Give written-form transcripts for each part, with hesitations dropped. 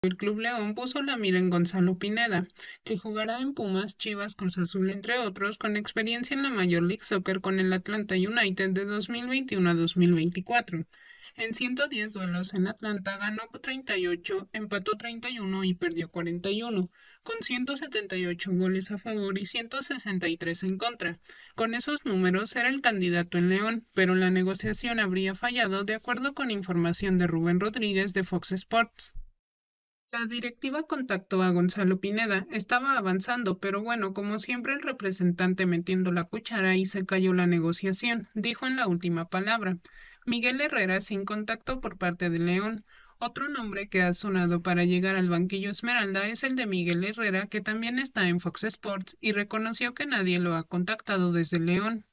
El Club León puso la mira en Gonzalo Pineda, que jugará en Pumas, Chivas, Cruz Azul, entre otros, con experiencia en la Major League Soccer con el Atlanta United de 2021 a 2024. En 110 duelos en Atlanta ganó 38, empató 31 y perdió 41, con 178 goles a favor y 163 en contra. Con esos números era el candidato en León, pero la negociación habría fallado de acuerdo con información de Rubén Rodríguez de Fox Sports. La directiva contactó a Gonzalo Pineda, estaba avanzando, pero bueno, como siempre el representante metiendo la cuchara y se cayó la negociación, dijo en la última palabra. Miguel Herrera sin contacto por parte de León. Otro nombre que ha sonado para llegar al banquillo Esmeralda es el de Miguel Herrera, que también está en Fox Sports y reconoció que nadie lo ha contactado desde León.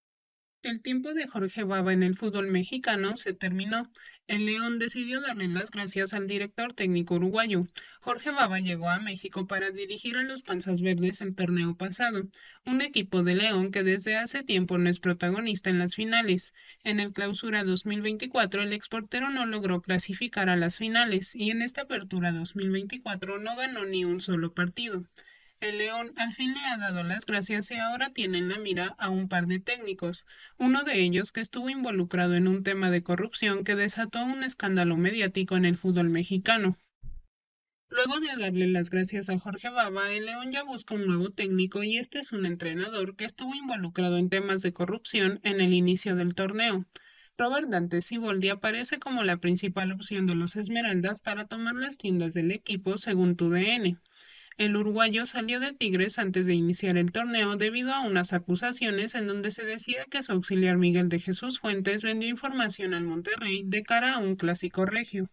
El tiempo de Jorge Baba en el fútbol mexicano se terminó. El León decidió darle las gracias al director técnico uruguayo. Jorge Baba llegó a México para dirigir a los Panzas Verdes el torneo pasado, un equipo de León que desde hace tiempo no es protagonista en las finales. En el Clausura 2024 el exportero no logró clasificar a las finales y en esta Apertura 2024 no ganó ni un solo partido. El León al fin le ha dado las gracias y ahora tiene en la mira a un par de técnicos, uno de ellos que estuvo involucrado en un tema de corrupción que desató un escándalo mediático en el fútbol mexicano. Luego de darle las gracias a Jorge Baba, el León ya busca un nuevo técnico y este es un entrenador que estuvo involucrado en temas de corrupción en el inicio del torneo. Robert Dante Siboldi aparece como la principal opción de los Esmeraldas para tomar las tiendas del equipo según TUDN. El uruguayo salió de Tigres antes de iniciar el torneo debido a unas acusaciones en donde se decía que su auxiliar Miguel de Jesús Fuentes vendió información al Monterrey de cara a un clásico regio.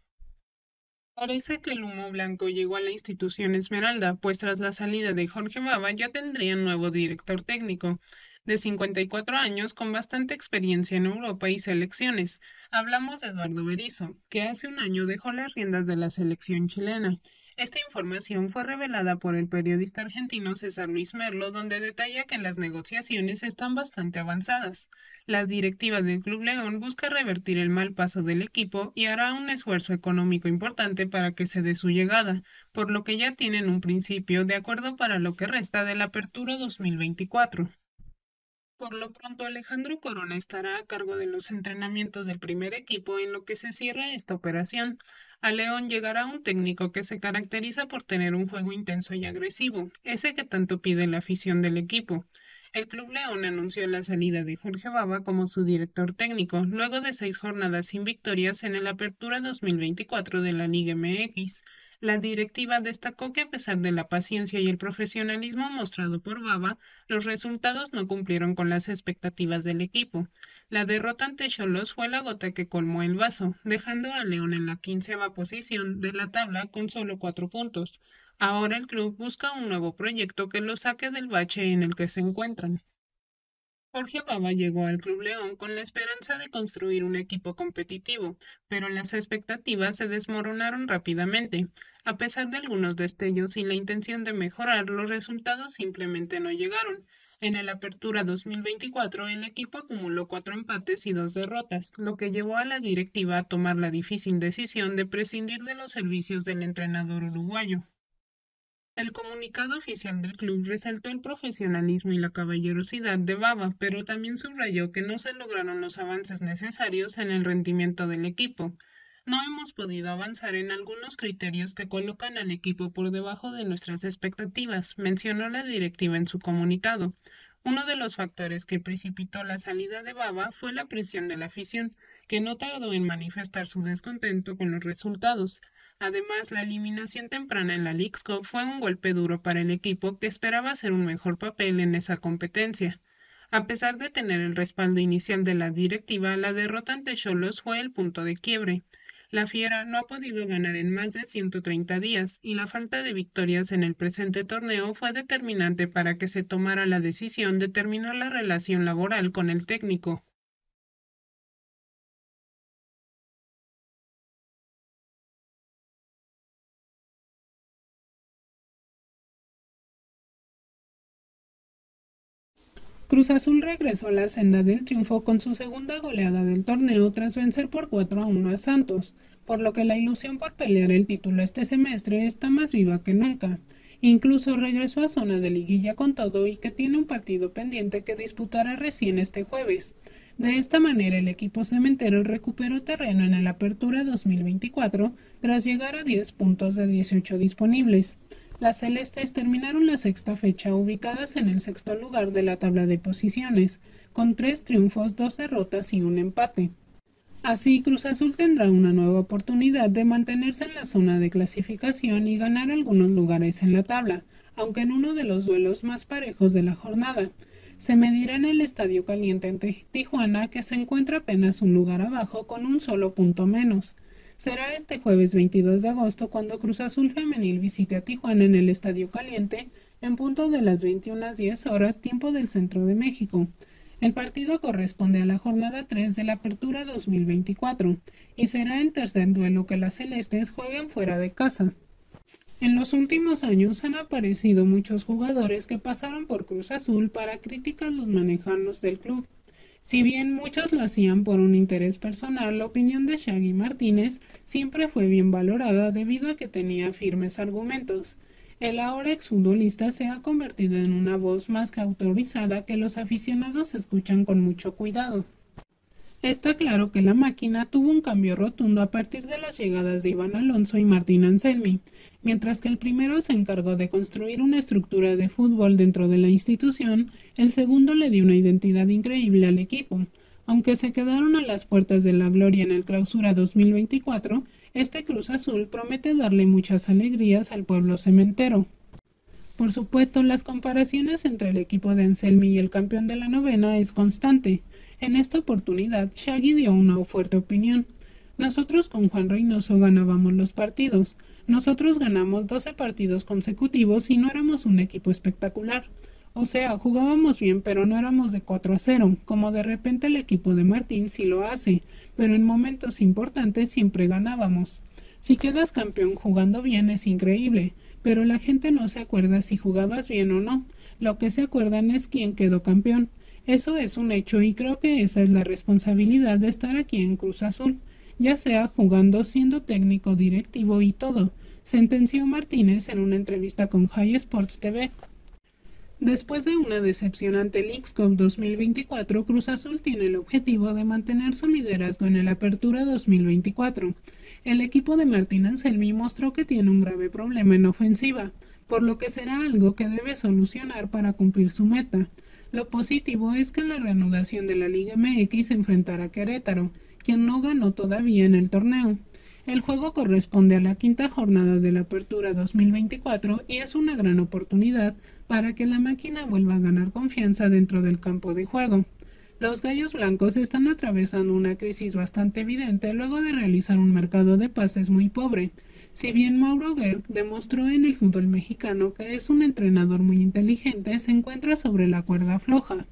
Parece que el humo blanco llegó a la institución Esmeralda, pues tras la salida de Jorge Baba ya tendrían nuevo director técnico, de 54 años con bastante experiencia en Europa y selecciones. Hablamos de Eduardo Berizzo, que hace un año dejó las riendas de la selección chilena. Esta información fue revelada por el periodista argentino César Luis Merlo, donde detalla que las negociaciones están bastante avanzadas. La directiva del Club León busca revertir el mal paso del equipo y hará un esfuerzo económico importante para que se dé su llegada, por lo que ya tienen un principio de acuerdo para lo que resta de la Apertura 2024. Por lo pronto, Alejandro Corona estará a cargo de los entrenamientos del primer equipo en lo que se cierra esta operación. A León llegará un técnico que se caracteriza por tener un juego intenso y agresivo, ese que tanto pide la afición del equipo. El Club León anunció la salida de Jorge Baba como su director técnico, luego de 6 jornadas sin victorias en el Apertura 2024 de la Liga MX. La directiva destacó que a pesar de la paciencia y el profesionalismo mostrado por Baba, los resultados no cumplieron con las expectativas del equipo. La derrota ante Xolos fue la gota que colmó el vaso, dejando a León en la 15ª posición de la tabla con solo 4 puntos. Ahora el club busca un nuevo proyecto que lo saque del bache en el que se encuentran. Jorge Baba llegó al Club León con la esperanza de construir un equipo competitivo, pero las expectativas se desmoronaron rápidamente. A pesar de algunos destellos y la intención de mejorar, los resultados simplemente no llegaron. En el Apertura 2024, el equipo acumuló 4 empates y 2 derrotas, lo que llevó a la directiva a tomar la difícil decisión de prescindir de los servicios del entrenador uruguayo. El comunicado oficial del club resaltó el profesionalismo y la caballerosidad de Baba, pero también subrayó que no se lograron los avances necesarios en el rendimiento del equipo. No hemos podido avanzar en algunos criterios que colocan al equipo por debajo de nuestras expectativas, mencionó la directiva en su comunicado. Uno de los factores que precipitó la salida de Baba fue la presión de la afición, que no tardó en manifestar su descontento con los resultados. Además, la eliminación temprana en la Leagues Cup fue un golpe duro para el equipo que esperaba hacer un mejor papel en esa competencia. A pesar de tener el respaldo inicial de la directiva, la derrota ante Xolos fue el punto de quiebre. La Fiera no ha podido ganar en más de 130 días y la falta de victorias en el presente torneo fue determinante para que se tomara la decisión de terminar la relación laboral con el técnico. Cruz Azul regresó a la senda del triunfo con su segunda goleada del torneo tras vencer por 4-1 a Santos. por lo que la ilusión por pelear el título este semestre está más viva que nunca. Incluso regresó a zona de liguilla con todo y que tiene un partido pendiente que disputará recién este jueves. De esta manera el equipo cementero recuperó terreno en el Apertura 2024 tras llegar a 10 puntos de 18 disponibles. Las celestes terminaron la sexta fecha ubicadas en el sexto lugar de la tabla de posiciones, con 3 triunfos, 2 derrotas y un empate. Así, Cruz Azul tendrá una nueva oportunidad de mantenerse en la zona de clasificación y ganar algunos lugares en la tabla, aunque en uno de los duelos más parejos de la jornada. Se medirá en el Estadio Caliente ante Tijuana, que se encuentra apenas un lugar abajo con un solo punto menos. Será este jueves 22 de agosto cuando Cruz Azul Femenil visite a Tijuana en el Estadio Caliente en punto de las 21:10 horas tiempo del centro de México. El partido corresponde a la jornada 3 de la Apertura 2024 y será el tercer duelo que las celestes jueguen fuera de casa. En los últimos años han aparecido muchos jugadores que pasaron por Cruz Azul para criticar los manejanos del club. Si bien muchos lo hacían por un interés personal, la opinión de Shaggy Martínez siempre fue bien valorada debido a que tenía firmes argumentos. El ahora exfutbolista se ha convertido en una voz más que autorizada que los aficionados escuchan con mucho cuidado. Está claro que la máquina tuvo un cambio rotundo a partir de las llegadas de Iván Alonso y Martín Anselmi, mientras que el primero se encargó de construir una estructura de fútbol dentro de la institución, el segundo le dio una identidad increíble al equipo. Aunque se quedaron a las puertas de la gloria en el Clausura 2024, este Cruz Azul promete darle muchas alegrías al pueblo cementero. Por supuesto, las comparaciones entre el equipo de Anselmi y el campeón de la novena es constante. En esta oportunidad, Shaggy dio una fuerte opinión. Nosotros con Juan Reynoso ganábamos los partidos. Nosotros ganamos 12 partidos consecutivos y no éramos un equipo espectacular. O sea, jugábamos bien, pero no éramos de 4-0, como de repente el equipo de Martín sí lo hace, pero en momentos importantes siempre ganábamos. Si quedas campeón jugando bien es increíble, pero la gente no se acuerda si jugabas bien o no. Lo que se acuerdan es quién quedó campeón. Eso es un hecho y creo que esa es la responsabilidad de estar aquí en Cruz Azul, ya sea jugando, siendo técnico, directivo y todo, sentenció Martínez en una entrevista con High Sports TV. Después de una decepcionante Leagues Cup 2024, Cruz Azul tiene el objetivo de mantener su liderazgo en el Apertura 2024. El equipo de Martín Anselmi mostró que tiene un grave problema en ofensiva, por lo que será algo que debe solucionar para cumplir su meta. Lo positivo es que en la reanudación de la Liga MX se enfrentará a Querétaro, quien no ganó todavía en el torneo. El juego corresponde a la quinta jornada de la Apertura 2024 y es una gran oportunidad para que la máquina vuelva a ganar confianza dentro del campo de juego. Los Gallos Blancos están atravesando una crisis bastante evidente luego de realizar un mercado de pases muy pobre. Si bien Mauro Gerg demostró en el fútbol mexicano que es un entrenador muy inteligente, se encuentra sobre la cuerda floja.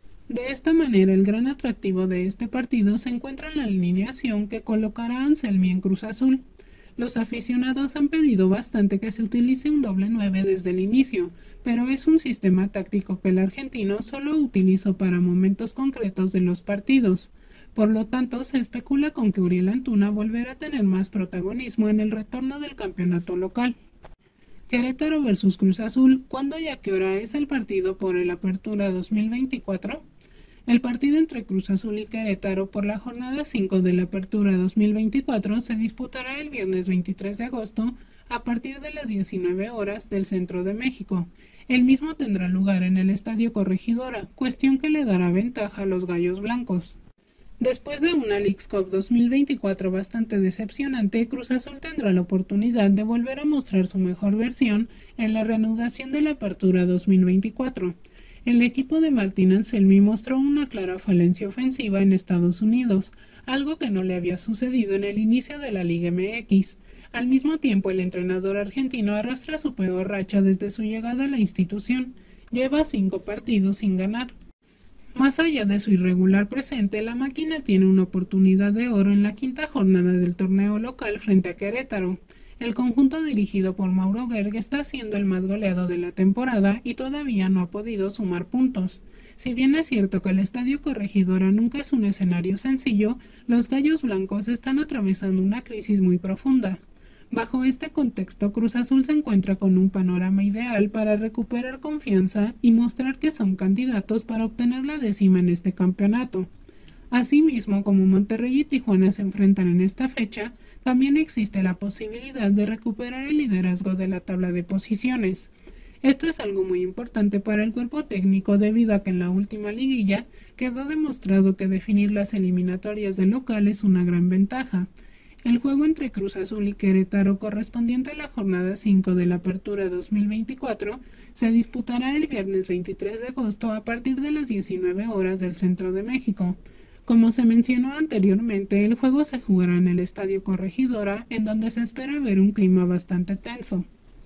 De esta manera, el gran atractivo de este partido se encuentra en la alineación que colocará a Anselmi en Cruz Azul. Los aficionados han pedido bastante que se utilice un doble 9 desde el inicio, pero es un sistema táctico que el argentino solo utilizó para momentos concretos de los partidos. Por lo tanto, se especula con que Uriel Antuna volverá a tener más protagonismo en el retorno del campeonato local. Querétaro vs Cruz Azul, ¿cuándo y a qué hora es el partido por el Apertura 2024? El partido entre Cruz Azul y Querétaro por la jornada 5 de la Apertura 2024 se disputará el viernes 23 de agosto a partir de las 19 horas del centro de México. El mismo tendrá lugar en el Estadio Corregidora, cuestión que le dará ventaja a los Gallos Blancos. Después de una Leagues Cup 2024 bastante decepcionante, Cruz Azul tendrá la oportunidad de volver a mostrar su mejor versión en la reanudación de la Apertura 2024. El equipo de Martín Anselmi mostró una clara falencia ofensiva en Estados Unidos, algo que no le había sucedido en el inicio de la Liga MX. Al mismo tiempo, el entrenador argentino arrastra su peor racha desde su llegada a la institución. Lleva 5 partidos sin ganar. Más allá de su irregular presente, la máquina tiene una oportunidad de oro en la quinta jornada del torneo local frente a Querétaro. El conjunto dirigido por Mauro Gerg está siendo el más goleado de la temporada y todavía no ha podido sumar puntos. Si bien es cierto que el Estadio Corregidora nunca es un escenario sencillo, los Gallos Blancos están atravesando una crisis muy profunda. Bajo este contexto, Cruz Azul se encuentra con un panorama ideal para recuperar confianza y mostrar que son candidatos para obtener la décima en este campeonato. Asimismo, como Monterrey y Tijuana se enfrentan en esta fecha, también existe la posibilidad de recuperar el liderazgo de la tabla de posiciones. Esto es algo muy importante para el cuerpo técnico debido a que en la última liguilla quedó demostrado que definir las eliminatorias de local es una gran ventaja. El juego entre Cruz Azul y Querétaro correspondiente a la jornada 5 de la Apertura 2024 se disputará el viernes 23 de agosto a partir de las 19 horas del centro de México. Como se mencionó anteriormente, el juego se jugará en el Estadio Corregidora, en donde se espera ver un clima bastante tenso.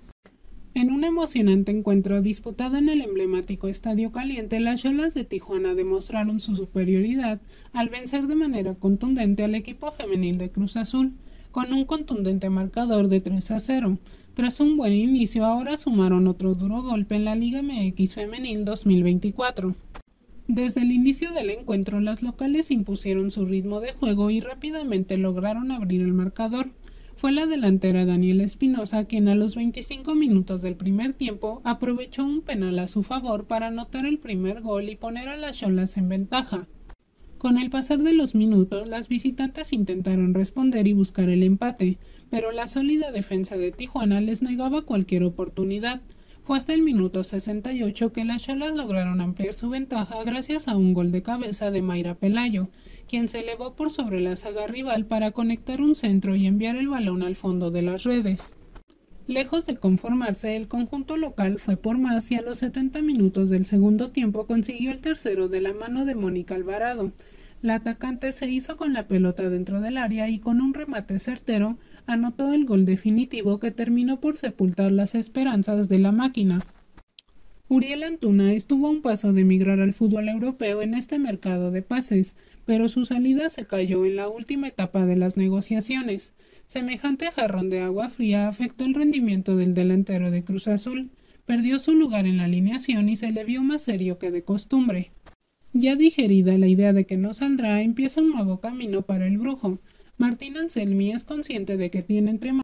En un emocionante encuentro disputado en el emblemático Estadio Caliente, las Cholas de Tijuana demostraron su superioridad al vencer de manera contundente al equipo femenil de Cruz Azul, con un contundente marcador de 3-0. Tras un buen inicio, ahora sumaron otro duro golpe en la Liga MX Femenil 2024. Desde el inicio del encuentro, las locales impusieron su ritmo de juego y rápidamente lograron abrir el marcador. Fue la delantera Daniela Espinosa quien a los 25 minutos del primer tiempo aprovechó un penal a su favor para anotar el primer gol y poner a las Cholas en ventaja. Con el pasar de los minutos, las visitantes intentaron responder y buscar el empate, pero la sólida defensa de Tijuana les negaba cualquier oportunidad. Fue hasta el minuto 68 que las Cholas lograron ampliar su ventaja gracias a un gol de cabeza de Mayra Pelayo, quien se elevó por sobre la zaga rival para conectar un centro y enviar el balón al fondo de las redes. Lejos de conformarse, el conjunto local fue por más y a los 70 minutos del segundo tiempo consiguió el tercero de la mano de Mónica Alvarado. La atacante se hizo con la pelota dentro del área y con un remate certero anotó el gol definitivo que terminó por sepultar las esperanzas de la máquina. Uriel Antuna estuvo a un paso de emigrar al fútbol europeo en este mercado de pases, pero su salida se cayó en la última etapa de las negociaciones. Semejante jarrón de agua fría afectó el rendimiento del delantero de Cruz Azul, perdió su lugar en la alineación y se le vio más serio que de costumbre. Ya digerida la idea de que no saldrá, empieza un nuevo camino para el brujo. Martín Anselmi es consciente de que tiene entre